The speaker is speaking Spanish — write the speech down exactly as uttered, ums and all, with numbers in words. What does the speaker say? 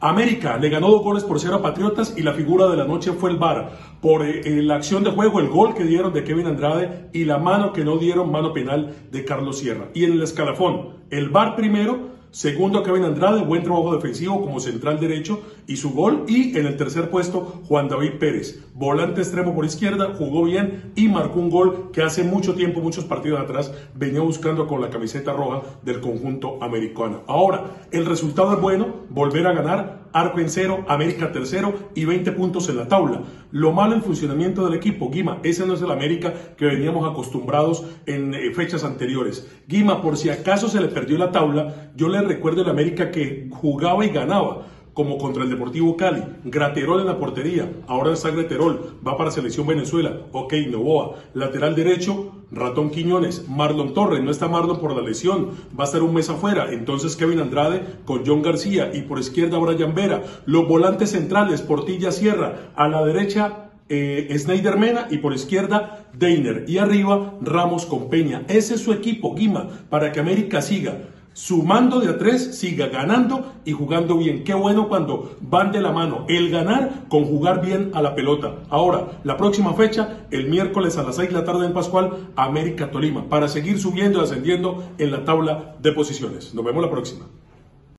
América le ganó dos goles por cero a Patriotas y la figura de la noche fue el V A R. Por eh, la acción de juego, el gol que dieron de Kevin Andrade y la mano que no dieron, mano penal de Carlos Sierra. Y en el escalafón, el V A R primero. Segundo, Kevin Andrade, buen trabajo defensivo como central derecho y su gol. Y en el tercer puesto, Juan David Pérez, volante extremo por izquierda, jugó bien y marcó un gol que hace mucho tiempo, muchos partidos atrás, venía buscando con la camiseta roja del conjunto americano. Ahora, el resultado es bueno, volver a ganar, arco en cero, América tercero y veinte puntos en la tabla. Lo malo en funcionamiento del equipo, Guima, ese no es el América que veníamos acostumbrados en eh, fechas anteriores. Guima, por si acaso se le perdió la tabla, yo le recuerdo el América que jugaba y ganaba, como contra el Deportivo Cali, Graterol en la portería, ahora está Graterol, va para Selección Venezuela, ok, Novoa, lateral derecho, Ratón Quiñones, Marlon Torres, no está Marlon por la lesión, va a estar un mes afuera, entonces Kevin Andrade con John García y por izquierda Brian Vera, los volantes centrales, Portilla Sierra, a la derecha eh, Snyder Mena y por izquierda Deiner y arriba Ramos con Peña. Ese es su equipo, Guima, para que América siga sumando de a tres, siga ganando y jugando bien. Qué bueno cuando van de la mano el ganar con jugar bien a la pelota. Ahora, la próxima fecha, el miércoles a las seis de la tarde en Pascual, América Tolima, para seguir subiendo y ascendiendo en la tabla de posiciones. Nos vemos la próxima.